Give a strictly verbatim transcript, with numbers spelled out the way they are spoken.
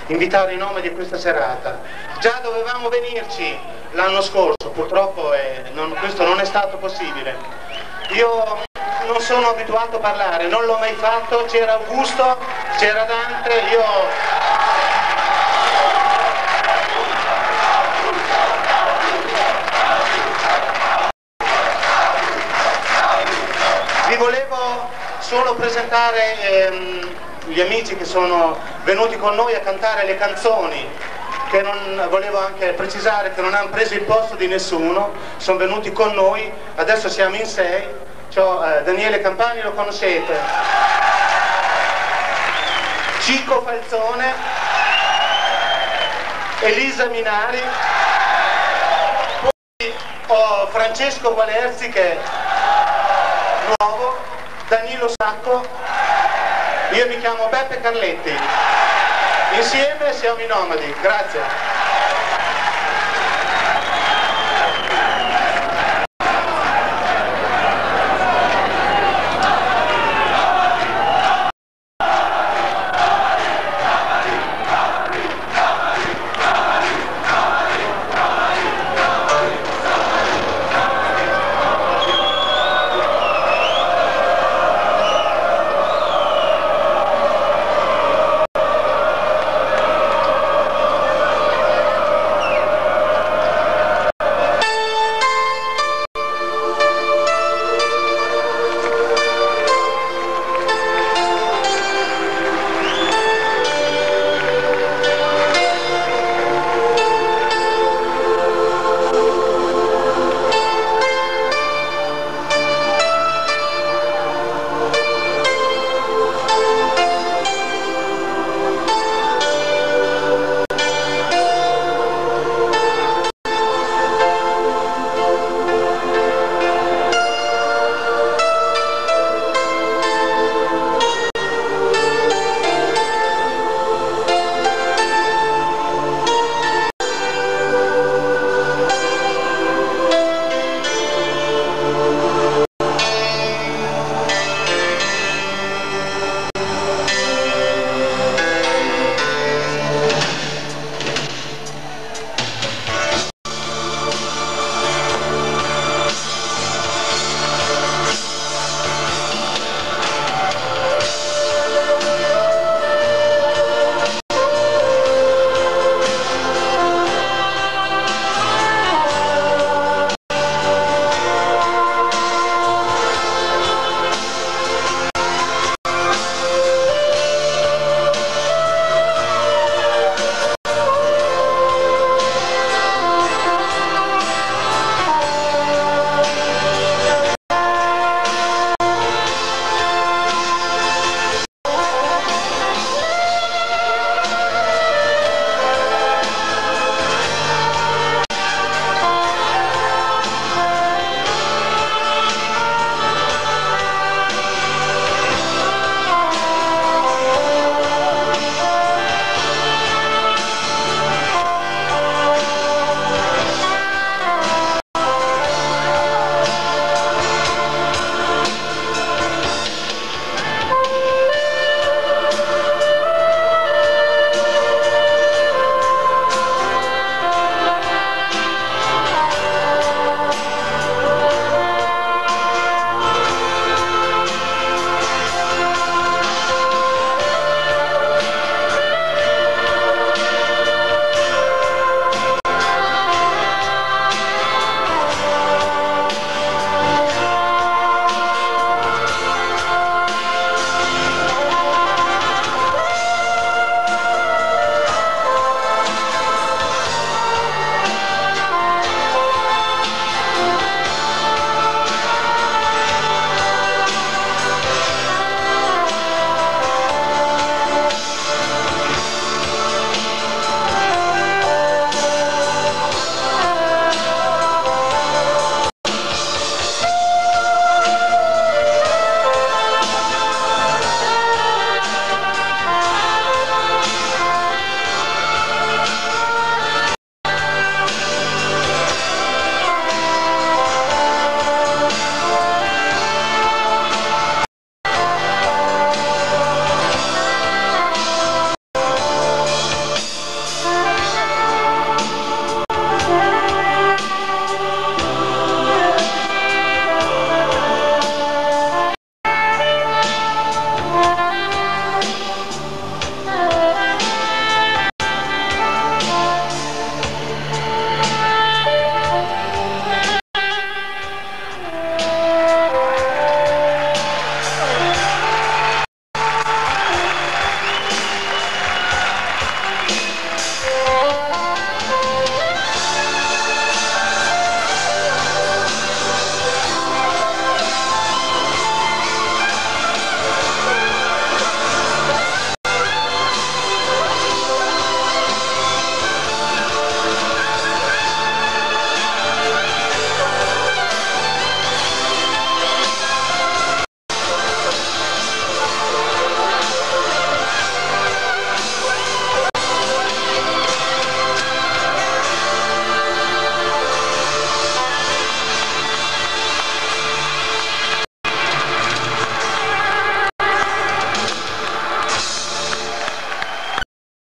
invitare i nomadi a questa serata. Già dovevamo venirci l'anno scorso, purtroppo eh, non, questo non è stato possibile. Io non sono abituato a parlare, non l'ho mai fatto, c'era Augusto, c'era Dante, io... Vi volevo solo presentare ehm, gli amici che sono venuti con noi a cantare le canzoni, che non, volevo anche precisare che non hanno preso il posto di nessuno, sono venuti con noi, adesso siamo in sei. C'ho, eh, Daniele Campani, lo conoscete, Cico Falzone, Elisa Minari, poi ho Francesco Valerzi che è nuovo, Danilo Sacco, io mi chiamo Beppe Carletti, insieme siamo i Nomadi. Grazie.